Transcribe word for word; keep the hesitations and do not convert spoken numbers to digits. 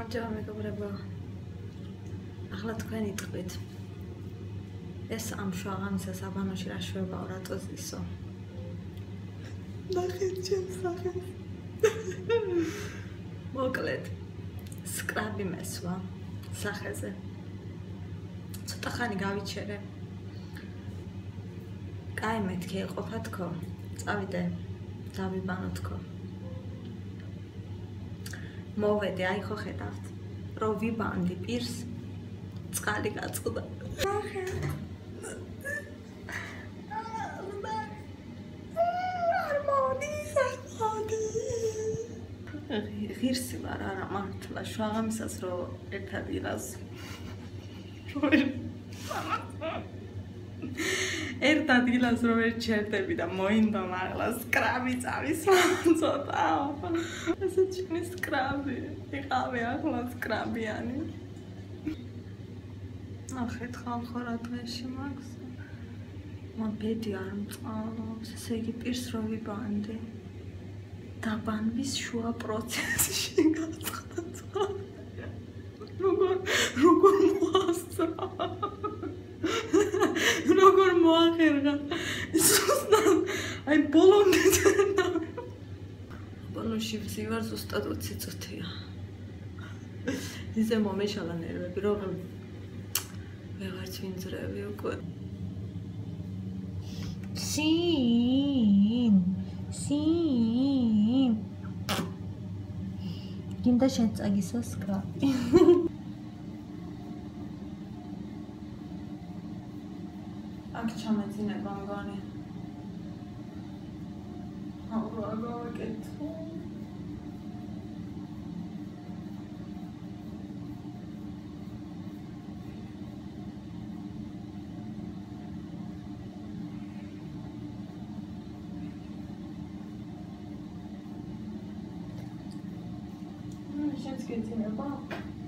გამარჯობა მეგობრებო. ახლა თქვენი ტყვით. ეს ამ შუაღამისას აბანოში რა შვებაო, რატო ზისო? ნახეთ ჩემს სახელს. მოკლედ, სკრაბი მესვა სახეზე. ცოტა ხანი გავიჩერე. კაი მეთქი ეყოფა თქო. წავიდე, დავიბანო თქო. მოვედი, აი ხო ხედავთ, რომ ვიბანდი პირს, წყალი გაწყდა. ღირსი ვარ არა მართლა, შუაღამისას რომ ერთად ილას. ერთად ილას რომ ვერ ჩერდები და მოინდა მაღლა სკრაბი წავის ცოტა. ესე ჩქნის სკრაბი, იყავი ახლა სკრაბიანი. ნახეთ ხალხო რა დღეში მაქვს. მან ბედი არ მწყალობს, ესე იგი პირს რო ვიბანდი. დაბანვის შუა პროცესში გაწყდა. როგორ როგორ მოასწრა. როგორ მოახერხა. ზუსტად აი ბოლომდე წერდა. ბოლოში ვზივარ ზუსტად ოცი წუთია. ისე მომეშალა ნერვები, რომ ვეღარც ვინძრევი უკვე. სინ სინ გინდა შენ წაგისო სკრაბი. აქ ჩამეძინება მგონი. აუ რა გავაკეთო. შენც გეძინება?